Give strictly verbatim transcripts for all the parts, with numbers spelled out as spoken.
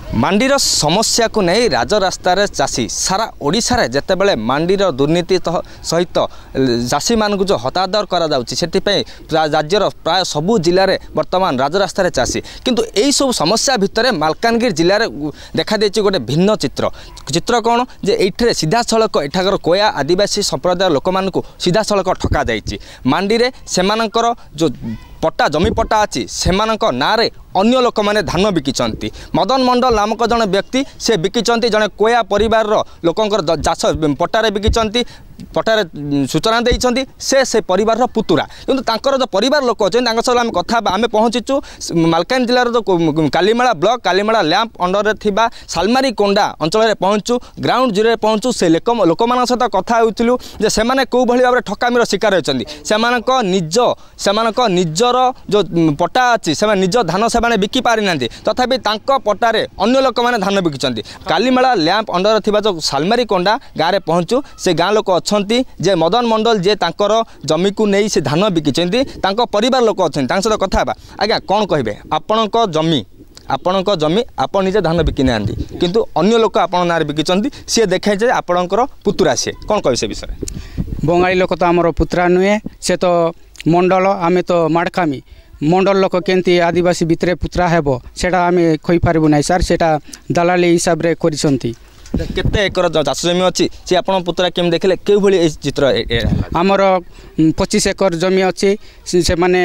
मांडीर समस्या को नहीं राजरास्तार चाषी सारा ओडिशा रे जेतेबेले मांडीर दुर्नीति सहित चाषी मानक जो हतादर करा जाउछि सेतिपय राज्यर प्राय सबु जिले में वर्तमान राजरास्तार चाषी किंतु एई सब समस्या भितर मालकानगिरी जिले में देखा देछि गोटे भिन्न चित्र चित्र कौन जे एठरे सीधा सड़क एठाकर कोया आदिवासी संप्रदाय लोक मानक सीधा सड़क ठका जाइछि मांडी रे सेमानकर जो पट्टा जमी पट्टा अच्छी से ना अन्य लोक मैंने धान बिकिचंती मदन मंडल नामक जड़े व्यक्ति से बिकिचंती जड़े कोया परिवार लोकंकर चाष पट्टारे बिकिचंती पट्टारे सूचना देइचंती से से परिवार पुतुरा किंतु तांकर जो परिवार लोक अच्छे सहित आम कथा आम पहुँचीचु मालकान जिलार जो Kalimela block Kalimela lamp under थिबा सालमारी कोंडा अंचल में पहुँचु ग्राउंड जीरो पहुँचु से लोक मान सहित कथा होइतिलु जे सेमाने को भली भाव ठकामीर शिकार होइचंती सेमानक निज सेमानक निजर जो पट्टा अच्छी से निज धान से बिकी पारि ना तथापि पट्टारे अन्य लोक मैंने धान बिकिचंती कालीमेला लैंप अंडर थिबा जो सालमारी कोंडा गाँव में पहुँचु से गाँ लोक अच्छी जे मदन मंडल जे तांकर जमी को नहीं से धान बिकिचंती तांको परिवार लोक अच्छे सहित कथा आज्ञा कौन कहे आपण जमी आपण जमी आपण निजे धान बिकी ना किंतु अन्य लोक आपण ना बिकिचंती सी देखे जे आपणकर पुतुरा सी कौन कहे से विषय बंगाली लोक तो आमर पुतुरा नुहे से तो मंडल आमे तो माड़कामी मंडल लोक केंती आदिवासी भितर पुतरा हेबो सेटा आमे कहि पारबो नै सर सेटा दलाली हिसाब रे करिसंती केते एकर चाष जमी अच्छी सी आपण पुतरा केम देखले के भली ए चित्र आमर पच्चीस एकर जमी अच्छी से माने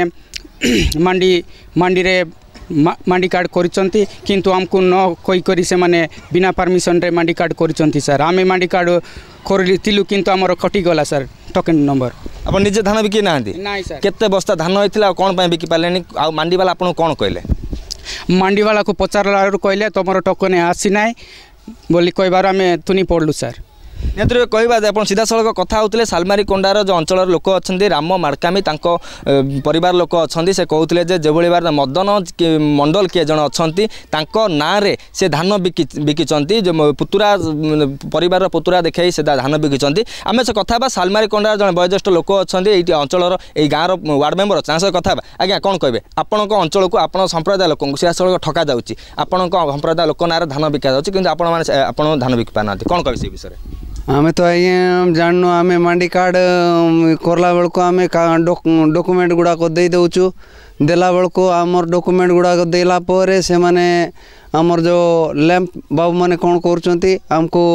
मांडी मांडी रे मांडी कार्ड करिसंती किंतु हमको न कोई करी से माने बिना परमिशन रे मांडी कार्ड करिसंती सर आमे मांडी कार्ड करलितिलु किंतु हमर कटि गला सर टोकन नंबर आप निजे धान बिकी ना केते बस्ता धान होइतिला कौन पाए बिकी पालेनी आ मांडी वाला आपन कौन कहले मांडी वाला को पचारला कहले तुमर टोकन आसी ना बोली कहबार आमे तुनी पड़लु सर निहत कहवा आप सीधा सड़क कथा होते सालमारी कोंडार जो अंचल लोक अच्छा राम माड़कामी परिवार लोक अच्छा से कहते जो बार मदन मंडल किए जन अच्छा ना से धान बिकी बिकिचंती जो पुतुरा परिवार पुतुरा देखे से धान बिकिचंती आम से कथा सालमारी कोंडार जन वयोज्येष्ठ लोक अच्छा ये अंचल ये गाँव वार्ड मेम्बर अच्छा कथा आज्ञा कौन कहे आपण अंचल को आप संप्रदाय लोक सीधा सड़क ठका जाऊँगी आपण संप्रदाय लोक ना धान बिका जाऊँगी किंतु आपण मैंने आप धान बिकी पाना कौन कहे से विषय आमे तो आज्ञा जानू आमे मांडी कार्ड करला बेलू आमे डॉक्यूमेंट गुड़ाक दे दउचु देला बेलू आमर डॉक्यूमेंट गुड़ाक देला परे से माने आमर जो लैंप बाबू माने कौन करचंती हमको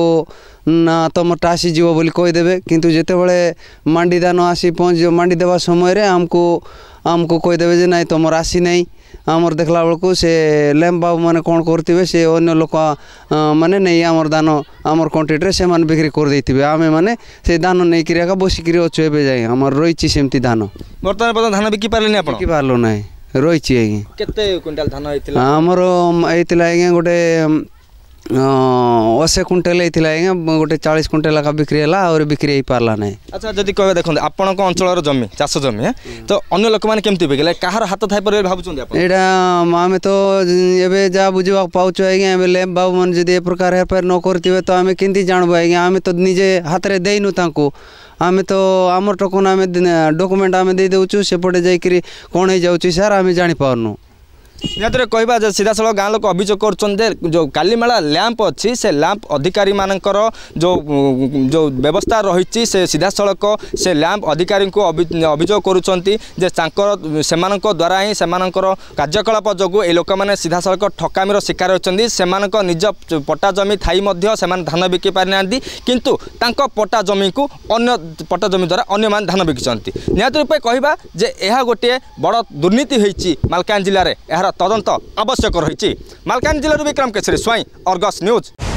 ना तुमटा आसी जीव बोली कहीदेवे किंतु जेते बळे मांडी दान आसी पहुँच मांडी देवा समय रे हमको हमको कहीदेवे जे नाई तुमर आसी नहीं आमर देखला बेलू से लैंप बाबू माने कौन करते से अन्य लोक माने नहीं आमर दान आमर कंट्रीटे से माने बिक्री कर देथिबे आमे माने से दान नहीं करिया बसिक अच्छे एबे जाए आमर रही सेमती धान बर्तमान पर्यंत धान बिकी पारले नहीं बिकी पारलो नहीं रही आज्ञा केते क्विंटाल धान होइतिला आमर होइतिला आज्ञा गोटे अशे कुंटेल होता है गोटे चालीस कुंटेल लगा बिक्री है और बिक्री हो पार्ला ना। अच्छा जदि कह देखो आपण अंचल जमी चाष जमी है तो अन्य लोक मैंने केमती बिकले कहार हाथ थाई पर भावुं यहाँ आम तो ये जहाँ बुझा पाचु आज्ञा लैंप बाबू मैंने जब ए प्रकार हेरफेर न करेंगे तो आम केमती जानबू आज्ञा आम तो निजे हाथ में देनु तांको आम तो आमर टोकन आम डॉक्यूमेंट आम दे देउछु सेपटे जाइकरी कौन हो जाउछि सर आम जानि पारनु निहत कहवा सीधा सड़क गाँव लोक अभियोग कर जो कालीमेला लैंप अच्छी से लैंप अधिकारी मानकर जो जो व्यवस्था रही से सीधा सड़क से लैंप अधिकारी को अभियोग करुँच से द्वारा ही से कार्यकलाप जो ये लोक मैंने सीधा सड़क ठकामीर शिकार होती से निज पट्टा जमी थाई से धान बिकी पारि ना किंतु तांको पट्टा जमी को अन्य पट्टा जमी द्वारा अन्य मान धान बिकिचंती निहत रूपे कहवा जे यह गोटे बड़ दुर्नीति होइछि मालकान जिले में यार तदंत आवश्यक रही। मालकान जिलूर विक्रम केसरी स्वाई अर्गस न्यूज।